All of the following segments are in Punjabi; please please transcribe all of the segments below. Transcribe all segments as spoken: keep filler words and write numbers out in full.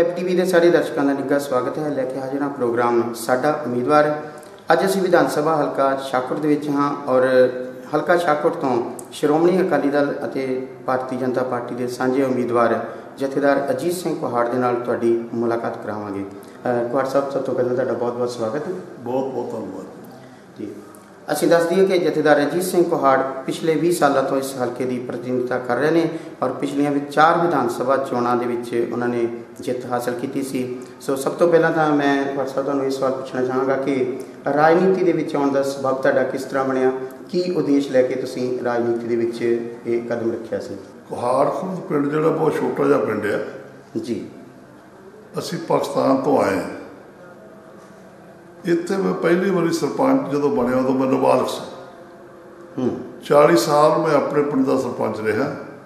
ਵੈਬ ਟੀਵੀ ਦੇ ਸਾਰੇ ਦਰਸ਼ਕਾਂ ਦਾ ਨਿੱਘਾ ਸਵਾਗਤ ਹੈ। ਲੈ ਕੇ ਹਾਜ਼ਰ ਹਾਂ ਪ੍ਰੋਗਰਾਮ ਸਾਡਾ ਉਮੀਦਵਾਰ। ਅੱਜ ਅਸੀਂ ਵਿਧਾਨ ਸਭਾ ਹਲਕਾ ਸ਼ਾਹਕੋਟ ਦੇ ਵਿੱਚ ਹਾਂ ਔਰ ਹਲਕਾ ਸ਼ਾਹਕੋਟ ਤੋਂ ਸ਼੍ਰੋਮਣੀ ਅਕਾਲੀ ਦਲ ਅਤੇ ਭਾਰਤੀ ਜਨਤਾ ਪਾਰਟੀ ਦੇ ਸਾਂਝੇ ਉਮੀਦਵਾਰ ਜਥੇਦਾਰ ਅਜੀਤ ਸਿੰਘ ਕੁਹਾੜ ਦੇ ਨਾਲ ਤੁਹਾਡੀ ਮੁਲਾਕਾਤ ਕਰਾਵਾਂਗੇ। ਕੁਹਾੜ ਸਾਹਿਬ, ਸਭ ਤੋਂ ਪਹਿਲਾਂ ਤੁਹਾਡਾ ਬਹੁਤ ਬਹੁਤ ਸਵਾਗਤ ਹੈ। ਬਹੁਤ ਬਹੁਤ ਧੰਨਵਾਦ ਜੀ। ਅਸੀਂ ਦੱਸ ਦਈਏ ਕਿ ਜਥੇਦਾਰ ਅਜੀਤ ਸਿੰਘ ਕੁਹਾੜ ਪਿਛਲੇ ਵੀਹ ਸਾਲਾਂ ਤੋਂ ਇਸ ਹਲਕੇ ਦੀ ਪ੍ਰਤੀਨਿਧਤਾ ਕਰ ਰਹੇ ਨੇ ਔਰ ਪਿਛਲੀਆਂ ਵੀ ਚਾਰ ਵਿਧਾਨ ਸਭਾ ਚੋਣਾਂ ਦੇ ਵਿੱਚ ਉਹਨਾਂ ਨੇ ਜਿੱਤ ਹਾਸਲ ਕੀਤੀ ਸੀ। ਸੋ ਸਭ ਤੋਂ ਪਹਿਲਾਂ ਤਾਂ ਮੈਂ ਕੁਹਾੜ ਸਾਹਿਬ ਤੁਹਾਨੂੰ ਇਹ ਸਵਾਲ ਪੁੱਛਣਾ ਚਾਹਾਂਗਾ ਕਿ ਰਾਜਨੀਤੀ ਦੇ ਵਿੱਚ ਆਉਣ ਦਾ ਸਬਬ ਤੁਹਾਡਾ ਕਿਸ ਤਰ੍ਹਾਂ ਬਣਿਆ? ਕੀ ਉਦੇਸ਼ ਲੈ ਕੇ ਤੁਸੀਂ ਰਾਜਨੀਤੀ ਦੇ ਵਿੱਚ ਇਹ ਕਦਮ ਰੱਖਿਆ ਸੀ? ਕੁਹਾੜ ਖੁਰਦ ਪਿੰਡ ਜਿਹੜਾ ਬਹੁਤ ਛੋਟਾ ਜਿਹਾ ਪਿੰਡ ਆ ਜੀ। ਅਸੀਂ ਪਾਕਿਸਤਾਨ ਤੋਂ ਆਏ ਹਾਂ। ਇੱਥੇ ਮੈਂ ਪਹਿਲੀ ਵਾਰੀ ਸਰਪੰਚ ਜਦੋਂ ਬਣਿਆ ਉਦੋਂ ਮੈਂ ਨਾਬਾਲਗ ਸੀ। ਚਾਲੀ ਸਾਲ ਮੈਂ ਆਪਣੇ ਪਿੰਡ ਦਾ ਸਰਪੰਚ ਰਿਹਾ,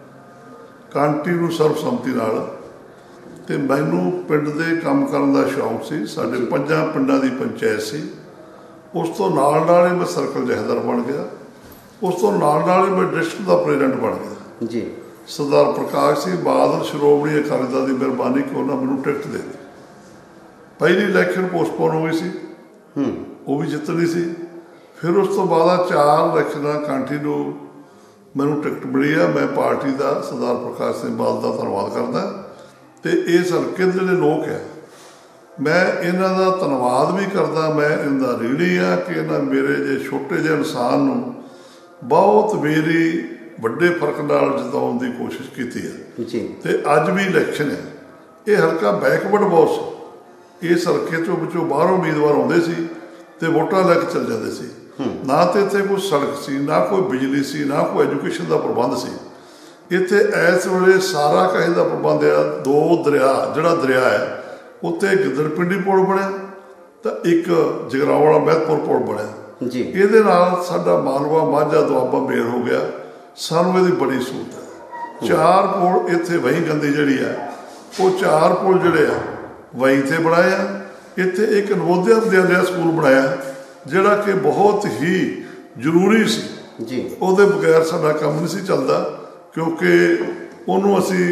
ਕੰਟੀਨਿਊ ਸਰਬਸੰਮਤੀ ਨਾਲ। ਅਤੇ ਮੈਨੂੰ ਪਿੰਡ ਦੇ ਕੰਮ ਕਰਨ ਦਾ ਸ਼ੌਂਕ ਸੀ। ਸਾਡੇ ਪੰਜਾਂ ਪਿੰਡਾਂ ਦੀ ਪੰਚਾਇਤ ਸੀ। ਉਸ ਤੋਂ ਨਾਲ ਨਾਲ ਹੀ ਮੈਂ ਸਰਕਲ ਜਥੇਦਾਰ ਬਣ ਗਿਆ। ਉਸ ਤੋਂ ਨਾਲ ਨਾਲ ਹੀ ਮੈਂ ਡਿਸਟ੍ਰਿਕਟ ਦਾ ਪ੍ਰੈਜ਼ੀਡੈਂਟ ਬਣ ਗਿਆ ਜੀ। ਸਰਦਾਰ ਪ੍ਰਕਾਸ਼ ਸਿੰਘ ਬਾਦਲ ਸ਼੍ਰੋਮਣੀ ਅਕਾਲੀ ਦਲ ਦੀ ਮਿਹਰਬਾਨੀ ਕਿ ਉਹਨਾਂ ਮੈਨੂੰ ਟਿਕਟ ਦੇ ਦਿੱਤੀ। ਪਹਿਲੀ ਇਲੈਕਸ਼ਨ ਪੋਸਟਪੋਨ ਹੋ ਗਈ ਸੀ, ਉਹ ਵੀ ਜਿੱਤਣੀ ਸੀ। ਫਿਰ ਉਸ ਤੋਂ ਬਾਅਦ ਚਾਰ ਇਲੈਕਸ਼ਨਾਂ ਕੰਟੀਨਿਊ ਮੈਨੂੰ ਟਿਕਟ ਮਿਲੀ ਆ। ਮੈਂ ਪਾਰਟੀ ਦਾ ਸਰਦਾਰ ਪ੍ਰਕਾਸ਼ ਸਿੰਘ ਬਾਦਲ ਦਾ ਧੰਨਵਾਦ ਕਰਦਾ ਅਤੇ ਇਸ ਹਲਕੇ ਦੇ ਜਿਹੜੇ ਲੋਕ ਆ ਮੈਂ ਇਹਨਾਂ ਦਾ ਧੰਨਵਾਦ ਵੀ ਕਰਦਾ। ਮੈਂ ਇਹਦਾ ਰੀੜੀ ਆ ਕਿ ਇਹਨਾਂ ਮੇਰੇ ਜੇ ਛੋਟੇ ਜਿਹੇ ਇਨਸਾਨ ਨੂੰ ਬਹੁਤ ਮੇਰੀ ਵੱਡੇ ਫਰਕ ਨਾਲ ਜਿਤਾਉਣ ਦੀ ਕੋਸ਼ਿਸ਼ ਕੀਤੀ ਹੈ ਜੀ। ਅਤੇ ਅੱਜ ਵੀ ਇਲੈਕਸ਼ਨ ਹੈ। ਇਹ ਹਲਕਾ ਬੈਕਵਰਡ ਬਹੁਤ ਸੀ। ਇਸ ਹਲਕੇ ਚੋਂ ਵਿੱਚੋਂ ਬਾਹਰੋਂ ਉਮੀਦਵਾਰ ਆਉਂਦੇ ਸੀ ਅਤੇ ਵੋਟਾਂ ਲੈ ਕੇ ਚੱਲ ਜਾਂਦੇ ਸੀ। ਨਾ ਤਾਂ ਇੱਥੇ ਕੋਈ ਸੜਕ ਸੀ, ਨਾ ਕੋਈ ਬਿਜਲੀ ਸੀ, ਨਾ ਕੋਈ ਐਜੂਕੇਸ਼ਨ ਦਾ ਪ੍ਰਬੰਧ ਸੀ। ਇੱਥੇ ਇਸ ਵੇਲੇ ਸਾਰਾ ਕਹੇ ਦਾ ਪ੍ਰਬੰਧ ਆ। ਦੋ ਦਰਿਆ, ਜਿਹੜਾ ਦਰਿਆ ਹੈ ਉੱਥੇ ਗਿੱਦੜਪਿੰਡੀ ਪੁਲ ਬਣਿਆ ਤਾਂ ਇੱਕ ਜਗਰਾਉਂ ਵਾਲਾ ਮਹਿਤਪੁਰ ਪੁਲ ਬਣਿਆ ਜੀ। ਇਹਦੇ ਨਾਲ ਸਾਡਾ ਮਾਲਵਾ ਮਾਝਾ ਦੁਆਬਾ ਮੇਲ ਹੋ ਗਿਆ। ਸਾਨੂੰ ਇਹਦੀ ਬੜੀ ਸਹੂਲਤ ਹੈ। ਚਾਰ ਪੁਲ ਇੱਥੇ ਵਹੀਂ ਗੰਦੀ ਜਿਹੜੀ ਹੈ ਉਹ ਚਾਰ ਪੁਲ ਜਿਹੜੇ ਆ ਵਹੀਂ 'ਤੇ ਬਣਾਏ ਆ। ਇੱਥੇ ਇੱਕ ਨਵੋਦਿਆ ਵਿਦਿਆਲਿਆ ਸਕੂਲ ਬਣਾਇਆ ਜਿਹੜਾ ਕਿ ਬਹੁਤ ਹੀ ਜ਼ਰੂਰੀ ਸੀ ਜੀ। ਉਹਦੇ ਬਗੈਰ ਸਾਡਾ ਕੰਮ ਨਹੀਂ ਸੀ ਚੱਲਦਾ ਕਿਉਂਕਿ ਉਹਨੂੰ ਅਸੀਂ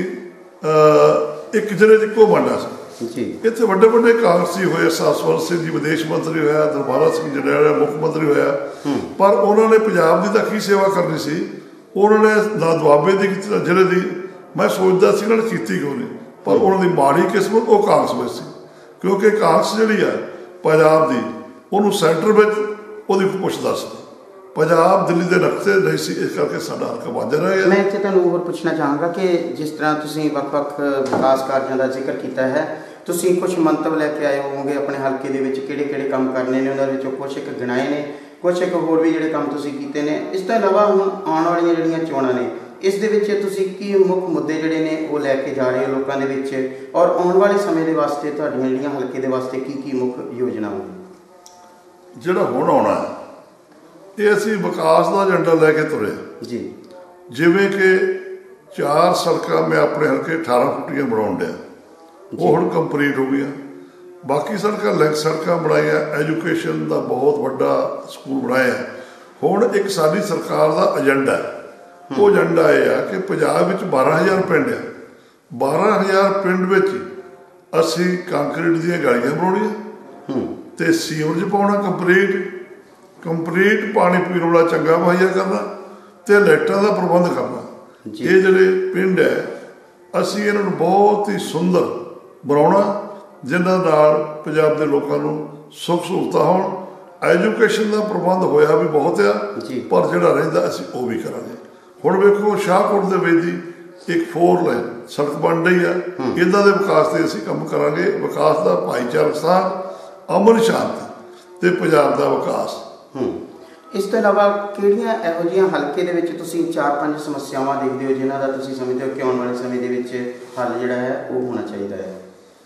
ਇੱਕ ਜ਼ਿਲ੍ਹੇ 'ਚ ਇੱਕੋ ਬਣਨਾ ਸੀ ਜੀ। ਇੱਥੇ ਵੱਡੇ ਵੱਡੇ ਕਾਂਗਰਸੀ ਹੋਏ, ਸਾਸਵਰ ਸਿੰਘ ਜੀ ਵਿਦੇਸ਼ ਮੰਤਰੀ ਹੋਇਆ, ਦਰਬਾਰਾ ਸਿੰਘ ਜਰਨੈਲ ਮੁੱਖ ਮੰਤਰੀ ਹੋਇਆ, ਪਰ ਉਹਨਾਂ ਨੇ ਪੰਜਾਬ ਦੀ ਤਾਂ ਕੀ ਸੇਵਾ ਕਰਨੀ ਸੀ। ਉਹਨਾਂ ਨੇ ਨਾ ਦੁਆਬੇ ਦੀ ਕੀਤੀ ਨਾ ਜ਼ਿਲ੍ਹੇ ਦੀ। ਮੈਂ ਸੋਚਦਾ ਸੀ ਇਹਨਾਂ ਨੇ ਕੀਤੀ ਕਿਉਂ ਨਹੀਂ, ਪਰ ਉਹਨਾਂ ਦੀ ਮਾੜੀ ਕਿਸਮਤ ਉਹ ਕਾਂਗਰਸ ਵਿੱਚ ਸੀ ਕਿਉਂਕਿ ਕਾਂਗਰਸ ਜਿਹੜੀ ਆ ਪੰਜਾਬ ਦੀ ਉਹਨੂੰ ਸੈਂਟਰ ਵਿੱਚ ਉਹਦੀ ਪੁੱਛਦਾ ਸੀ। ਪੰਜਾਬ ਦਿੱਲੀ ਦੇ ਨਕਸ਼ੇ ਨਹੀਂ ਸੀ, ਇਸ ਕਰਕੇ ਸਾਡਾ ਹਲਕਾ ਵਾਧਾ ਰਹਿ ਗਿਆ। ਮੈਂ ਇੱਥੇ ਤੁਹਾਨੂੰ ਹੋਰ ਪੁੱਛਣਾ ਚਾਹਾਂਗਾ ਕਿ ਜਿਸ ਤਰ੍ਹਾਂ ਤੁਸੀਂ ਵੱਖ ਵੱਖ ਵਿਕਾਸ ਕਾਰਜਾਂ ਦਾ ਜ਼ਿਕਰ ਕੀਤਾ ਹੈ, ਤੁਸੀਂ ਕੁਛ ਮੰਤਵ ਲੈ ਕੇ ਆਏ ਹੋਵੋਗੇ ਆਪਣੇ ਹਲਕੇ ਦੇ ਵਿੱਚ ਕਿਹੜੇ ਕਿਹੜੇ ਕੰਮ ਕਰਨੇ ਨੇ। ਉਹਨਾਂ ਵਿੱਚੋਂ ਕੁਛ ਇੱਕ ਗਿਣਾਏ ਨੇ, ਕੁਛ ਇੱਕ ਹੋਰ ਵੀ ਜਿਹੜੇ ਕੰਮ ਤੁਸੀਂ ਕੀਤੇ ਨੇ। ਇਸ ਤੋਂ ਇਲਾਵਾ ਹੁਣ ਆਉਣ ਵਾਲੀਆਂ ਜਿਹੜੀਆਂ ਚੋਣਾਂ ਨੇ ਇਸ ਦੇ ਵਿੱਚ ਤੁਸੀਂ ਕੀ ਮੁੱਖ ਮੁੱਦੇ ਜਿਹੜੇ ਨੇ ਉਹ ਲੈ ਕੇ ਜਾ ਰਹੇ ਹੋ ਲੋਕਾਂ ਦੇ ਵਿੱਚ ਔਰ ਆਉਣ ਵਾਲੇ ਸਮੇਂ ਦੇ ਵਾਸਤੇ ਤੁਹਾਡੀਆਂ ਜਿਹੜੀਆਂ ਹਲਕੇ ਦੇ ਵਾਸਤੇ ਕੀ ਕੀ ਮੁੱਖ ਯੋਜਨਾਵਾਂ? ਜਿਹੜਾ ਹੁਣ ਆਉਣਾ ਇਹ ਅਸੀਂ ਵਿਕਾਸ ਦਾ ਏਜੰਡਾ ਲੈ ਕੇ ਤੁਰੇ ਜੀ। ਜਿਵੇਂ ਕਿ ਚਾਰ ਸੜਕਾਂ ਮੈਂ ਆਪਣੇ ਹਲਕੇ ਅਠਾਰਾਂ ਫੁੱਟੀਆਂ ਬਣਾਉਣ ਡਿਆ, ਉਹ ਹੁਣ ਕੰਪਲੀਟ ਹੋ ਗਈਆਂ। ਬਾਕੀ ਸੜਕਾਂ ਲਿੰਕ ਸੜਕਾਂ ਬਣਾਈਆਂ, ਐਜੂਕੇਸ਼ਨ ਦਾ ਬਹੁਤ ਵੱਡਾ ਸਕੂਲ ਬਣਾਇਆ। ਹੁਣ ਇੱਕ ਸਾਡੀ ਸਰਕਾਰ ਦਾ ਏਜੰਡਾ, ਉਹ ਏਜੰਡਾ ਇਹ ਆ ਕਿ ਪੰਜਾਬ ਵਿੱਚ ਬਾਰਾਂ ਹਜ਼ਾਰ ਪਿੰਡ ਆ। ਬਾਰਾਂ ਹਜ਼ਾਰ ਪਿੰਡ ਵਿੱਚ ਅਸੀਂ ਕੰਕਰੀਟ ਦੀਆਂ ਗਲੀਆਂ ਬਣਾਉਣੀਆਂ ਅਤੇ ਸੀਵਰੇਜ ਪਾਉਣਾ ਕੰਪਲੀਟ ਕੰਪਲੀਟ ਪਾਣੀ ਪੀਣ ਵਾਲਾ ਚੰਗਾ ਮੁਹੱਈਆ ਕਰਨਾ ਅਤੇ ਲਾਈਟਾਂ ਦਾ ਪ੍ਰਬੰਧ ਕਰਨਾ। ਇਹ ਜਿਹੜੇ ਪਿੰਡ ਹੈ ਅਸੀਂ ਇਹਨਾਂ ਨੂੰ ਬਹੁਤ ਹੀ ਸੁੰਦਰ ਬਣਾਉਣਾ ਜਿਨ੍ਹਾਂ ਨਾਲ ਪੰਜਾਬ ਦੇ ਲੋਕਾਂ ਨੂੰ ਸੁੱਖ ਸਹੂਲਤਾਂ ਹੋਣ। ਐਜੂਕੇਸ਼ਨ ਦਾ ਪ੍ਰਬੰਧ ਹੋਇਆ ਵੀ ਬਹੁਤ ਆ, ਪਰ ਜਿਹੜਾ ਰਹਿੰਦਾ ਅਸੀਂ ਉਹ ਵੀ ਕਰਾਂਗੇ। ਹੁਣ ਵੇਖੋ ਸ਼ਾਹਕੋਟ ਦੇ ਵਿੱਚ ਦੀ ਇੱਕ ਫੋਰ ਲਾਈਨ ਸੜਕ ਬਣ ਰਹੀ ਆ। ਇੱਦਾਂ ਦੇ ਵਿਕਾਸ 'ਤੇ ਅਸੀਂ ਕੰਮ ਕਰਾਂਗੇ। ਵਿਕਾਸ ਦਾ ਭਾਈਚਾਰਕ ਸਾਥ, ਅਮਨ ਸ਼ਾਂਤੀ ਅਤੇ ਪੰਜਾਬ ਦਾ ਵਿਕਾਸ। ਇਸ ਤੋਂ ਇਲਾਵਾ ਕਿਹੜੀਆਂ ਇਹੋ ਜਿਹੀਆਂ ਹਲਕੇ ਦੇ ਵਿੱਚ ਤੁਸੀਂ ਚਾਰ ਪੰਜ ਸਮੱਸਿਆਵਾਂ ਦੇਖਦੇ ਹੋ ਜਿਨ੍ਹਾਂ ਦਾ ਤੁਸੀਂ ਸਮਝਦੇ ਹੋ ਕਿ ਆਉਣ ਵਾਲੇ ਸਮੇਂ ਦੇ ਵਿੱਚ ਹੱਲ ਜਿਹੜਾ ਹੈ ਉਹ ਹੋਣਾ ਚਾਹੀਦਾ ਹੈ?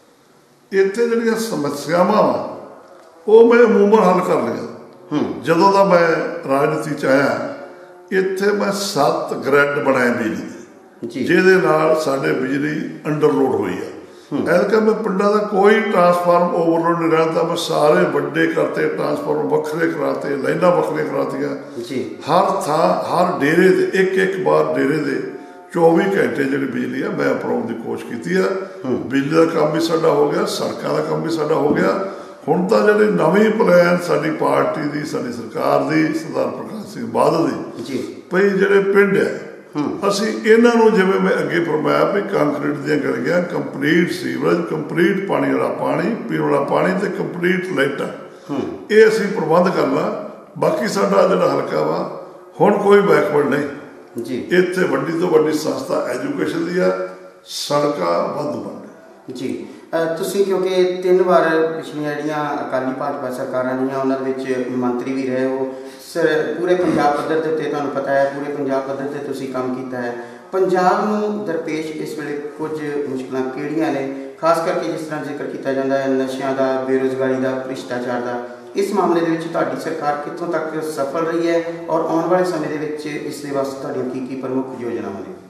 ਇੱਥੇ ਜਿਹੜੀਆਂ ਸਮੱਸਿਆਵਾਂ ਵਾ ਉਹ ਮੈਂ ਅਮੂਮਨ ਹੱਲ ਕਰ ਲਿਆ। ਜਦੋਂ ਦਾ ਮੈਂ ਰਾਜਨੀਤੀ 'ਚ ਆਇਆ ਇੱਥੇ ਮੈਂ ਸੱਤ ਗ੍ਰਿਡ ਬਣਾਏ ਬਿਜਲੀ ਦੇ, ਜਿਹਦੇ ਨਾਲ ਸਾਡੇ ਬਿਜਲੀ ਅੰਡਰਲੋਡ ਹੋਈ ਆ। ਐਤਕਾਂ ਮੈਂ ਪਿੰਡਾਂ ਦਾ ਕੋਈ ਟਰਾਂਸਫਾਰਮ ਓਵਰਲੋਡ ਨਹੀਂ ਰਹਿੰਦਾ। ਮੈਂ ਸਾਰੇ ਵੱਡੇ ਕਰਤੇ, ਟਰਾਂਸਫਾਰਮਰ ਵੱਖਰੇ ਕਰਾਤੇ, ਲਾਈਨਾਂ ਵੱਖਰੀਆਂ ਕਰਾਤੀਆਂ। ਹਰ ਥਾਂ ਹਰ ਡੇਰੇ 'ਤੇ ਇੱਕ ਇੱਕ ਵਾਰ ਡੇਰੇ ਦੇ चौबी घंटे जी बिजली है मैं अपनाने की कोशिश की है। बिजली का काम भी साडा हो गया, सड़कों का काम भी साडा हो गया। हुण तां जिहड़ी नवीं प्लान साडी पार्टी की, साडी सरकार की, सरदार प्रकाश सिंह बादल की भई जिहड़े पिंड है ਅਸੀਂ ਇਹਨਾਂ ਨੂੰ ਜਿਵੇਂ मैं अगे फरमाया भी कंक्रीट ਦੀਆਂ ਗਲੀਆਂ, ਕੰਪਲੀਟ ਸੀਵਰੇਜ, ਕੰਪਲੀਟ ਪਾਣੀ ਵਾਲਾ ਪਾਣੀ, ਪੀਣ ਵਾਲਾ ਪਾਣੀ ਤੇ ਕੰਪਲੀਟ ਲਾਈਟਾਂ, ਇਹ ਅਸੀਂ ਪ੍ਰਬੰਧ ਕਰਨਾ। ਬਾਕੀ ਸਾਡਾ ਜਿਹੜਾ ਹਲਕਾ ਵਾ ਹੁਣ ਕੋਈ ਬੈਕਵਰਡ ਨਹੀਂ ਜੀ। ਇੱਥੇ ਵੱਡੀ ਤੋਂ ਵੱਡੀ ਸੰਸਥਾ ਐਜੂਕੇਸ਼ਨ ਦੀ ਆ, ਸੜਕਾਂ ਵਾਧੂ ਬਣ ਜੀ। ਤੁਸੀਂ ਕਿਉਂਕਿ ਤਿੰਨ ਵਾਰ ਪਿਛਲੀਆਂ ਜਿਹੜੀਆਂ ਅਕਾਲੀ ਭਾਜਪਾ ਸਰਕਾਰਾਂ ਰਹੀਆਂ ਉਹਨਾਂ ਦੇ ਵਿੱਚ ਮੰਤਰੀ ਵੀ ਰਹੇ ਹੋ ਸਰ, ਪੂਰੇ ਪੰਜਾਬ ਪੱਧਰ ਦੇ ਉੱਤੇ ਤੁਹਾਨੂੰ ਪਤਾ ਹੈ ਪੂਰੇ ਪੰਜਾਬ ਪੱਧਰ 'ਤੇ ਤੁਸੀਂ ਕੰਮ ਕੀਤਾ ਹੈ। ਪੰਜਾਬ ਨੂੰ ਦਰਪੇਸ਼ ਇਸ ਵੇਲੇ ਕੁਝ ਮੁਸ਼ਕਲਾਂ ਕਿਹੜੀਆਂ ਨੇ, ਖਾਸ ਕਰਕੇ ਜਿਸ ਤਰ੍ਹਾਂ ਜ਼ਿਕਰ ਕੀਤਾ ਜਾਂਦਾ ਹੈ ਨਸ਼ਿਆਂ ਦਾ, ਬੇਰੁਜ਼ਗਾਰੀ ਦਾ, ਭ੍ਰਿਸ਼ਟਾਚਾਰ ਦਾ, ਇਸ ਮਾਮਲੇ ਦੇ ਵਿੱਚ ਤੁਹਾਡੀ ਸਰਕਾਰ ਕਿੱਥੋਂ ਤੱਕ ਸਫਲ ਰਹੀ ਹੈ ਔਰ ਆਉਣ ਵਾਲੇ ਸਮੇਂ ਦੇ ਵਿੱਚ ਇਸ ਦੇ ਵਾਸਤੇ ਤੁਹਾਡੀਆਂ ਕੀ ਕੀ ਪ੍ਰਮੁੱਖ ਯੋਜਨਾਵਾਂ ਨੇ?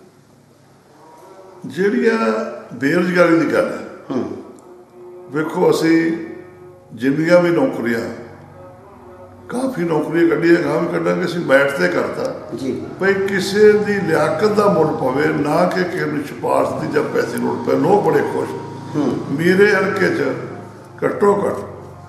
ਜਿਹੜੀਆਂ ਬੇਰੁਜ਼ਗਾਰੀ ਦੀ ਗੱਲ ਹੈ, ਵੇਖੋ ਅਸੀਂ ਜਿੰਨੀਆਂ ਵੀ ਨੌਕਰੀਆਂ ਕਾਫੀ ਨੌਕਰੀਆਂ ਕੱਢੀਆਂ, ਗਾਂ ਵੀ ਕੱਢਾਂਗੇ, ਅਸੀਂ ਬੈਠ ਤੇ ਕਰਤਾ ਜੀ ਭਈ ਕਿਸੇ ਦੀ ਲਿਆਕਤ ਦਾ ਮੁੱਲ ਪਵੇ ਨਾ ਕਿ ਕਿਸੇ ਨੂੰ ਸਿਫਾਰਸ਼ ਦੀ ਜਾਂ ਪੈਸੇ ਲੋੜ ਪਏ। ਲੋਕ ਬੜੇ ਖੁਸ਼। ਮੇਰੇ ਹਲਕੇ 'ਚ ਘੱਟੋ ਘੱਟ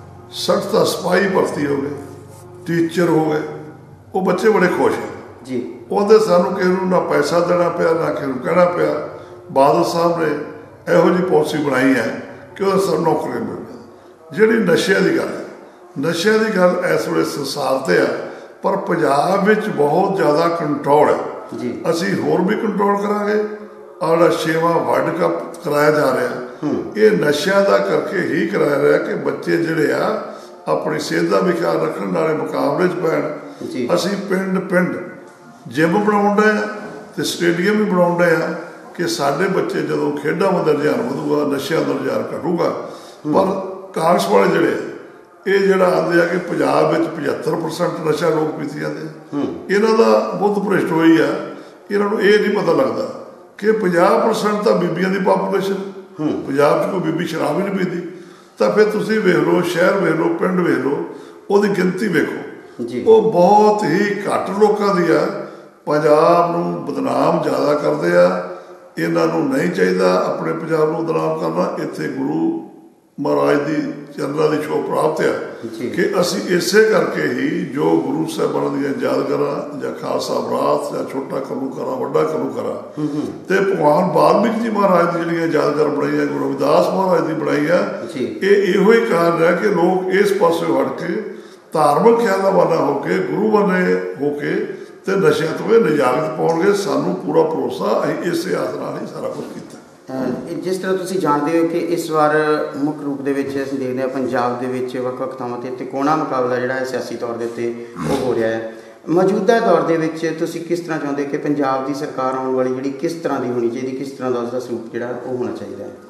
ਸੱਠ ਤਾਂ ਸਿਪਾਹੀ ਭਰਤੀ ਹੋ ਗਏ, ਟੀਚਰ ਹੋ ਗਏ, ਉਹ ਬੱਚੇ ਬੜੇ ਖੁਸ਼ ਹੈ ਜੀ। ਉਹਦੇ ਸਾਨੂੰ ਕਿਸੇ ਨੂੰ ਨਾ ਪੈਸਾ ਦੇਣਾ ਪਿਆ ਨਾ ਕਿਸੇ ਨੂੰ ਕਹਿਣਾ ਪਿਆ। ਬਾਦਲ ਸਾਹਿਬ ਨੇ ਇਹੋ ਜਿਹੀ ਪਾਲਿਸੀ ਬਣਾਈ ਹੈ ਕਿ ਉਹ ਸਭ ਨੌਕਰੀਆਂ ਮਿਲ ਗਈਆਂ। ਜਿਹੜੀ ਨਸ਼ਿਆਂ ਦੀ ਗੱਲ ਹੈ, ਨਸ਼ਿਆਂ ਦੀ ਗੱਲ ਇਸ ਵੇਲੇ ਸੰਸਾਰ 'ਤੇ ਆ, ਪਰ ਪੰਜਾਬ ਵਿੱਚ ਬਹੁਤ ਜ਼ਿਆਦਾ ਕੰਟਰੋਲ ਹੈ ਜੀ। ਅਸੀਂ ਹੋਰ ਵੀ ਕੰਟਰੋਲ ਕਰਾਂਗੇ। ਆਹ ਛੇਵਾਂ ਵਰਲਡ ਕੱਪ ਕਰਾਇਆ ਜਾ ਰਿਹਾ, ਇਹ ਨਸ਼ਿਆਂ ਦਾ ਕਰਕੇ ਹੀ ਕਰਾਇਆ ਰਿਹਾ ਕਿ ਬੱਚੇ ਜਿਹੜੇ ਆ ਆਪਣੀ ਸਿਹਤ ਦਾ ਵੀ ਖਿਆਲ ਰੱਖਣ, ਨਾਲੇ ਮੁਕਾਬਲੇ 'ਚ ਪੈਣ। ਅਸੀਂ ਪਿੰਡ ਪਿੰਡ ਜਿਮ ਬਣਾਉਣ ਡਏ ਆ ਤੇ ਸਟੇਡੀਅਮ ਵੀ ਬਣਾਉਣ ਡਏ ਆ ਕਿ ਸਾਡੇ ਬੱਚੇ ਜਦੋਂ ਖੇਡਾਂ ਦਾ ਰੁਝਾਨ ਵਧੂਗਾ, ਨਸ਼ਿਆਂ ਦਾ ਰੁਝਾਨ ਘਟੂਗਾ। ਪਰ ਕਾਂਗਰਸ ਵਾਲੇ ਜਿਹੜੇ ਇਹ ਜਿਹੜਾ ਆਉਂਦੇ ਆ ਕਿ ਪੰਜਾਬ ਵਿੱਚ ਪਝੱਤਰ ਪਰਸੈਂਟ ਨਸ਼ਾ ਲੋਕ ਪੀਤੀ ਜਾਂਦੇ ਆ, ਇਹਨਾਂ ਦਾ ਬਹੁਤ ਭ੍ਰਿਸ਼ਟ ਹੋਈ ਆ। ਇਹਨਾਂ ਨੂੰ ਇਹ ਨਹੀਂ ਪਤਾ ਲੱਗਦਾ ਕਿ ਪੰਜਾਹ ਪਰਸੈਂਟ ਤਾਂ ਬੀਬੀਆਂ ਦੀ ਪਾਪੂਲੇਸ਼ਨ, ਪੰਜਾਬ 'ਚ ਕੋਈ ਬੀਬੀ ਸ਼ਰਾਬ ਹੀ ਨਹੀਂ ਪੀਂਦੀ। ਤਾਂ ਫਿਰ ਤੁਸੀਂ ਵੇਖ ਲਓ, ਸ਼ਹਿਰ ਵੇਖ ਲਓ, ਪਿੰਡ ਵੇਖ ਲਓ, ਉਹਦੀ ਗਿਣਤੀ ਵੇਖੋ, ਉਹ ਬਹੁਤ ਹੀ ਘੱਟ ਲੋਕਾਂ ਦੀ ਆ। ਪੰਜਾਬ ਨੂੰ ਬਦਨਾਮ ਜ਼ਿਆਦਾ ਕਰਦੇ ਆ। ਇਹਨਾਂ ਨੂੰ ਨਹੀਂ ਚਾਹੀਦਾ ਆਪਣੇ ਪੰਜਾਬ ਨੂੰ ਬਦਨਾਮ ਕਰਨਾ। ਇੱਥੇ ਗੁਰੂ ਮਹਾਰਾਜ ਦੀ ਚਰਨਾਂ ਦੀ ਸ਼ੋਅ ਪ੍ਰਾਪਤ ਆ ਕਿ ਅਸੀਂ ਇਸੇ ਕਰਕੇ ਹੀ ਜੋ ਗੁਰੂ ਸਾਹਿਬਾਨਾਂ ਦੀਆਂ ਯਾਦਗਾਰਾਂ ਜਾਂ ਖਾਲਸਾ ਬਰਾਤ ਜਾਂ ਛੋਟਾ ਘੱਲੂਘਾਰਾ, ਵੱਡਾ ਘੱਲੂਘਾਰਾ ਤੇ ਭਗਵਾਨ ਵਾਲਮੀਕ ਜੀ ਮਹਾਰਾਜ ਦੀ ਜਿਹੜੀਆਂ ਯਾਦਗਾਰ ਬਣਾਈਆਂ, ਗੁਰੂ ਰਵਿਦਾਸ ਮਹਾਰਾਜ ਦੀ ਬਣਾਈ ਆ, ਇਹ ਇਹੋ ਹੀ ਕਾਰਨ ਹੈ ਕਿ ਲੋਕ ਇਸ ਪਾਸੇ ਹਟ ਕੇ ਧਾਰਮਿਕ ਖਿਆਲਾਂ ਵਾਲਾ ਹੋ ਕੇ, ਗੁਰੂ ਵਾਲੇ ਹੋ ਕੇ ਤੇ ਨਸ਼ਿਆਂ ਤੋਂ ਇਹ ਨਿਜਾਤ ਪਾਉਣਗੇ। ਸਾਨੂੰ ਪੂਰਾ ਭਰੋਸਾ, ਅਸੀਂ ਇਸੇ ਆਸ ਨਾਲ ਹੀ ਸਾਰਾ ਕੁਝ ਕੀਤਾ। ਜਿਸ ਤਰ੍ਹਾਂ ਤੁਸੀਂ ਜਾਣਦੇ ਹੋ ਕਿ ਇਸ ਵਾਰ ਮੁੱਖ ਰੂਪ ਦੇ ਵਿੱਚ ਅਸੀਂ ਦੇਖਦੇ ਹਾਂ ਪੰਜਾਬ ਦੇ ਵਿੱਚ ਵੱਖ ਵੱਖ ਥਾਵਾਂ 'ਤੇ ਤਿਕੋਣਾ ਮੁਕਾਬਲਾ ਜਿਹੜਾ ਹੈ ਸਿਆਸੀ ਤੌਰ ਦੇ ਉੱਤੇ ਉਹ ਹੋ ਰਿਹਾ ਹੈ। ਮੌਜੂਦਾ ਦੌਰ ਦੇ ਵਿੱਚ ਤੁਸੀਂ ਕਿਸ ਤਰ੍ਹਾਂ ਚਾਹੁੰਦੇ ਕਿ ਪੰਜਾਬ ਦੀ ਸਰਕਾਰ ਆਉਣ ਵਾਲੀ ਜਿਹੜੀ ਕਿਸ ਤਰ੍ਹਾਂ ਦੀ ਹੋਣੀ ਚਾਹੀਦੀ, ਕਿਸ ਤਰ੍ਹਾਂ ਦਾ ਉਸਦਾ ਸਰੂਪ ਜਿਹੜਾ ਉਹ ਹੋਣਾ ਚਾਹੀਦਾ ਹੈ?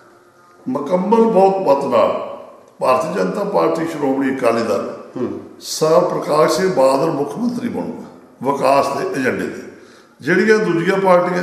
ਮੁਕੰਮਲ ਬਹੁਤ ਨਾਲ ਭਾਰਤੀ ਜਨਤਾ ਪਾਰਟੀ ਸ਼੍ਰੋਮਣੀ ਅਕਾਲੀ ਦਲ ਸਰ ਪ੍ਰਕਾਸ਼ ਸਿੰਘ ਬਾਦਲ ਮੁੱਖ ਮੰਤਰੀ ਬਣੂਗਾ ਵਿਕਾਸ ਦੇ ਏਜੰਡੇ 'ਤੇ। ਜਿਹੜੀਆਂ ਦੂਜੀਆਂ ਪਾਰਟੀਆਂ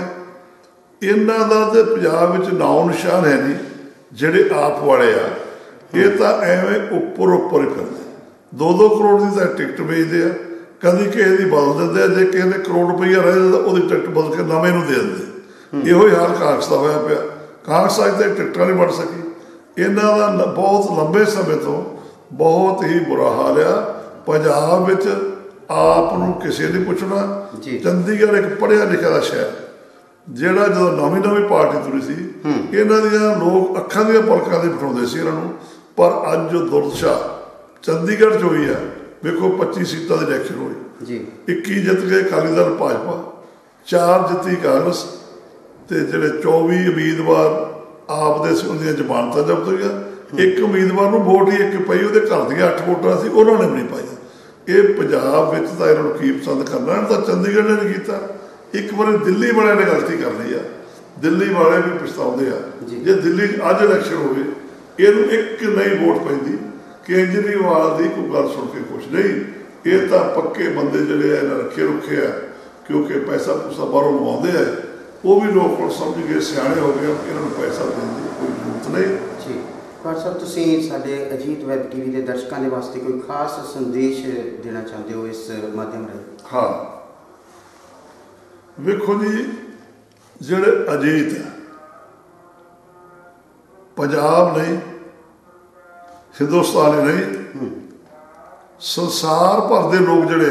ਇਹਨਾਂ ਦਾ ਤਾਂ ਪੰਜਾਬ ਵਿੱਚ ਨਾਉ ਨਿਸ਼ਾਨ ਹੈ ਨਹੀਂ। ਜਿਹੜੇ ਆਪ ਵਾਲੇ ਆ ਇਹ ਤਾਂ ਐਵੇਂ ਉੱਪਰ ਉੱਪਰ ਹੀ ਫਿਰਦੇ, ਦੋ ਦੋ ਕਰੋੜ ਦੀ ਤਾਂ ਟਿਕਟ ਵੇਚਦੇ ਆ, ਕਦੀ ਕਿਸੇ ਦੀ ਬਦਲ ਦਿੰਦੇ ਆ। ਜੇ ਕਿਸੇ ਨੇ ਕਰੋੜ ਰੁਪਈਆ ਰਹਿ ਜਾਂਦਾ ਉਹਦੀ ਟਿਕਟ ਬਦਲ ਕੇ ਨਵੇਂ ਨੂੰ ਦੇ ਦਿੰਦੇ। ਇਹੋ ਹੀ ਹਾਲ ਕਾਂਗਰਸ ਦਾ ਹੋਇਆ ਪਿਆ। ਕਾਂਗਰਸ ਅੱਜ ਤੱਕ ਟਿਕਟਾਂ ਨਹੀਂ ਬਣ ਸਕੀ। ਇਹਨਾਂ ਦਾ ਬਹੁਤ ਲੰਬੇ ਸਮੇਂ ਤੋਂ ਬਹੁਤ ਹੀ ਬੁਰਾ ਹਾਲ ਆ। ਪੰਜਾਬ ਵਿੱਚ ਆਪ ਨੂੰ ਕਿਸੇ ਨੇ ਪੁੱਛਣਾ। ਚੰਡੀਗੜ੍ਹ ਇੱਕ ਪੜ੍ਹਿਆ ਲਿਖਿਆ ਦਾ ਸ਼ਹਿਰ, ਜਿਹੜਾ ਜਦੋਂ ਨਵੀਂ ਨਵੀਂ ਪਾਰਟੀ ਤੁਰੀ ਸੀ ਇਹਨਾਂ ਦੀਆਂ ਲੋਕ ਅੱਖਾਂ ਦੀਆਂ ਪਲਕਾਂ ਦੇ ਬਿਠਾਉਂਦੇ ਸੀ ਇਹਨਾਂ ਨੂੰ। ਪਰ ਅੱਜ ਜੋ ਦੁਰਦਸ਼ਾ ਚੰਡੀਗੜ੍ਹ 'ਚ ਹੋਈ ਆ, ਵੇਖੋ ਪੱਚੀ ਸੀਟਾਂ ਦੀ ਇਲੈਕਸ਼ਨ ਹੋਈ ਜੀ, ਇੱਕੀ ਜਿੱਤ ਗਏ ਅਕਾਲੀ ਦਲ ਭਾਜਪਾ, ਚਾਰ ਜਿੱਤੀ ਕਾਂਗਰਸ ਤੇ ਜਿਹੜੇ ਚੌਵੀ ਉਮੀਦਵਾਰ ਆਪ ਦੇ ਸੀ ਉਹਦੀਆਂ ਜ਼ਮਾਨਤਾਂ ਜ਼ਬਤ ਹੋਈਆਂ। ਇੱਕ ਉਮੀਦਵਾਰ ਨੂੰ ਵੋਟ ਹੀ ਇੱਕ ਪਈ, ਉਹਦੇ ਘਰ ਦੀਆਂ ਅੱਠ ਵੋਟਾਂ ਸੀ, ਉਹਨਾਂ ਨੇ ਵੀ ਨਹੀਂ ਪਾਈਆਂ। ਇਹ ਪੰਜਾਬ ਵਿੱਚ ਤਾਂ ਇਹਨਾਂ ਨੂੰ ਕੀ ਪਸੰਦ ਕਰਨਾ, ਇਹਨਾਂ ਤਾਂ ਚੰਡੀਗੜ੍ਹ ਨੇ ਨਹੀਂ ਕੀਤਾ। ਇੱਕ ਵਾਰੀ ਦਿੱਲੀ ਵਾਲਿਆਂ ਨੇ ਗਲਤੀ ਕਰ ਲਈ ਆ, ਦਿੱਲੀ ਵਾਲੇ ਵੀ ਪਛਤਾਉਂਦੇ ਆ। ਜੇ ਦਿੱਲੀ ਅੱਜ ਇਲੈਕਸ਼ਨ ਹੋਵੇ ਇਹਨੂੰ ਇੱਕ ਨਹੀਂ ਵੋਟ ਪੈਂਦੀ, ਕੇਜਰੀਵਾਲ ਦੀ ਕੋਈ ਗੱਲ ਸੁਣ ਕੇ ਕੁਛ ਨਹੀਂ। ਇਹ ਤਾਂ ਪੱਕੇ ਬੰਦੇ ਜਿਹੜੇ ਆ ਇਹਨਾਂ ਰੱਖੇ ਰੁੱਖੇ ਆ, ਕਿਉਂਕਿ ਪੈਸਾ ਪੂਸਾ ਬਾਹਰੋਂ ਲਵਾਉਂਦੇ ਆ। ਉਹ ਵੀ ਲੋਕ ਹੁਣ ਸਮਝ ਗਏ, ਸਿਆਣੇ ਹੋ ਗਏ, ਇਹਨਾਂ ਨੂੰ ਪੈਸਾ ਦੇਣ ਦੀ ਕੋਈ ਜ਼ਰੂਰਤ ਨਹੀਂ ਜੀ। ਪਰ ਸਰ ਤੁਸੀਂ ਸਾਡੇ ਅਜੀਤ ਵੈਬ ਟੀ ਵੀ ਦੇ ਦਰਸ਼ਕਾਂ ਦੇ ਵਾਸਤੇ ਕੋਈ ਖਾਸ ਸੰਦੇਸ਼ ਦੇਣਾ ਚਾਹੁੰਦੇ ਹੋ ਇਸ ਮਾਧਿਅਮ ਰਾਹੀਂ? ਹਾਂ, ਵੇਖੋ ਜੀ, ਜਿਹੜੇ ਅਜੀਤ ਹੈ, ਪੰਜਾਬ ਨਹੀਂ, ਹਿੰਦੁਸਤਾਨ ਹੀ ਨਹੀਂ, ਸੰਸਾਰ ਭਰ ਦੇ ਲੋਕ ਜਿਹੜੇ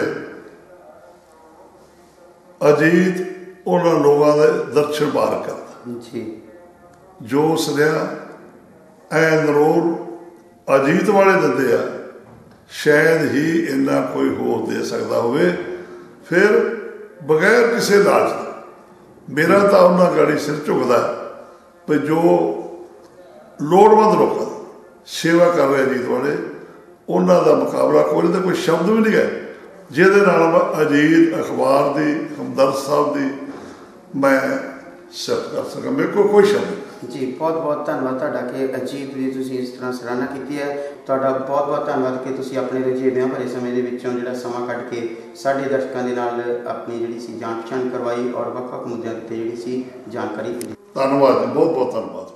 ਆ ਅਜੀਤ ਉਹਨਾਂ ਲੋਕਾਂ ਦੇ ਦਰਸ਼ਨ ਪਾਰ ਕਰਦਾ ਜੀ। ਜੋ ਸੁਨੇਹਾ ਐ ਨਰੋਲ ਅਜੀਤ ਵਾਲੇ ਦਿੰਦੇ ਆ, ਸ਼ਾਇਦ ਹੀ ਇੰਨਾ ਕੋਈ ਹੋਰ ਦੇ ਸਕਦਾ ਹੋਵੇ। ਫਿਰ ਬਗੈਰ ਕਿਸੇ ਲਾਲਚ ਦੇ ਮੇਰਾ ਤਾਂ ਉਹਨਾਂ ਗਾੜੀ ਸਿਰ ਝੁਕਦਾ ਵੀ ਜੋ ਲੋੜਵੰਦ ਲੋਕਾਂ ਦੀ ਸੇਵਾ ਕਰ ਰਹੇ ਅਜੀਤ ਵਾਲੇ, ਉਹਨਾਂ ਦਾ ਮੁਕਾਬਲਾ ਕੋਈ ਤਾਂ ਕੋਈ ਸ਼ਬਦ ਵੀ ਨਹੀਂ ਹੈ ਜਿਹਦੇ ਨਾਲ ਮੈਂ ਅਜੀਤ ਅਖਬਾਰ ਦੀ, ਹਮਦਰਦ ਸਾਹਿਬ ਦੀ ਮੈਂ ਸਿਫਤ ਕਰ ਸਕਾਂ। ਮੇਰੇ ਕੋਲ ਕੋਈ ਸ਼ਬਦ ਨਹੀਂ ਜੀ। ਬਹੁਤ ਬਹੁਤ ਧੰਨਵਾਦ ਤੁਹਾਡਾ ਕਿ ਅਜੀਤ ਦੀ ਤੁਸੀਂ ਇਸ ਤਰ੍ਹਾਂ ਸਰਾਹਨਾ ਕੀਤੀ ਹੈ। ਤੁਹਾਡਾ ਬਹੁਤ ਬਹੁਤ ਧੰਨਵਾਦ ਕਿ ਤੁਸੀਂ ਆਪਣੇ ਰੁਝੇਵਿਆਂ ਭਰੇ ਸਮੇਂ ਦੇ ਵਿੱਚੋਂ ਜਿਹੜਾ ਸਮਾਂ ਕੱਢ ਕੇ ਸਾਡੇ ਦਰਸ਼ਕਾਂ ਦੇ ਨਾਲ ਆਪਣੀ ਜਿਹੜੀ ਸੀ ਜਾਣ ਪਛਾਣ ਕਰਵਾਈ ਔਰ ਵੱਖ ਵੱਖ ਮੁੱਦਿਆਂ ਉੱਤੇ ਜਿਹੜੀ ਸੀ ਜਾਣਕਾਰੀ ਦਿੱਤੀ। ਧੰਨਵਾਦ ਜੀ, ਬਹੁਤ ਬਹੁਤ ਧੰਨਵਾਦ।